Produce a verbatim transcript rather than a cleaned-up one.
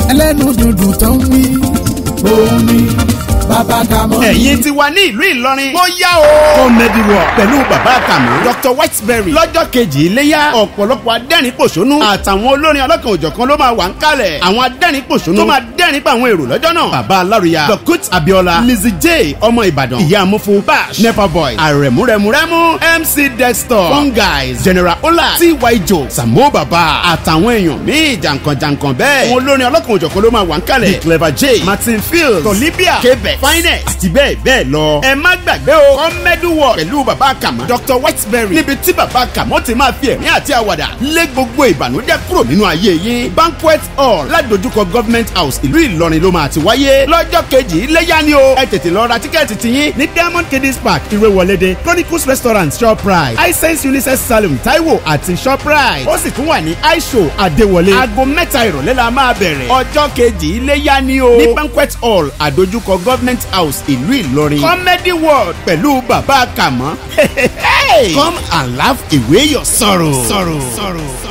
ẹlẹ́nu dúdú tó ń wí òun ni bàbá Kàmọ́. ẹ̀yin ti wà ní ìlú Ìlọrin. ó yá o. comedy world pẹ̀lú bàbá Kàmọ́. Doctor Whiteberry. lọ́jọ́ kejì iléyá ọ̀pọ̀lọpọ̀ adẹ́rìn pòṣónú àtàwọn olórin ọlọ́kan òjọ̀kan ló máa wà ń kalẹ̀. àwọn adẹ́rìn pòṣónú tó máa dẹ́rìn pa àwọn èrò lọ́jọ́ náà. bàbá alárùyà Dokut Abiola, Lizzy J ọmọ Ìbàdàn, ìyá amúfo Bash, Nepa Boy, àrẹ̀múrẹ̀múrẹ́mú, M C Dexter, Fun Guys, General Ola, T Y Joe, Samo Baba àtàwọn èèyàn míì jàǹkànjàǹkàn bẹ́ẹ̀. àwọn olórin ọlọ́kan òjọ̀kan ló máa wà ń kalẹ̀. The Clever J, Martin Fields, Tolibia, Quebec, Finest àti bẹ́ẹ̀ bẹ́ẹ̀ lọ. ẹ má gbàgbé o comedy world pẹ̀lú bàbá Kàmọ́ Doctor Whiteberry níbi tí bàbá Kàmọ́ ti máa fi ẹ̀rín àti àwàdà lé gbogbo ìbànújẹ́ kúrò nínú ayé yín. banquet hall ládojúkọ government house ìlú Ìlọrin ló máa ti wáyé lọ́jọ́ kejì iléyá ni o. ẹ tètè lọ ra tíkẹ́ẹ̀tì tiyín ní Diamond Kiddies Park Ìrẹ̀wọ̀lédè, Chronicles restaurant Shoprite, Hisense Unisex Salon Taiwo àti Shoprite. ó sì tún wà ní aisho Adéwọlé. aago mẹ́ta ìrọ̀lẹ́ la máa bẹ̀rẹ̀. ọjọ́ kejì iléyá ni o ní banquet hall àdojúkọ government house ìlú Ìlọrin. comedy world pẹ̀lú bàbá Kàmọ́. come and laugh away your sorrow. sorrow. sorrow.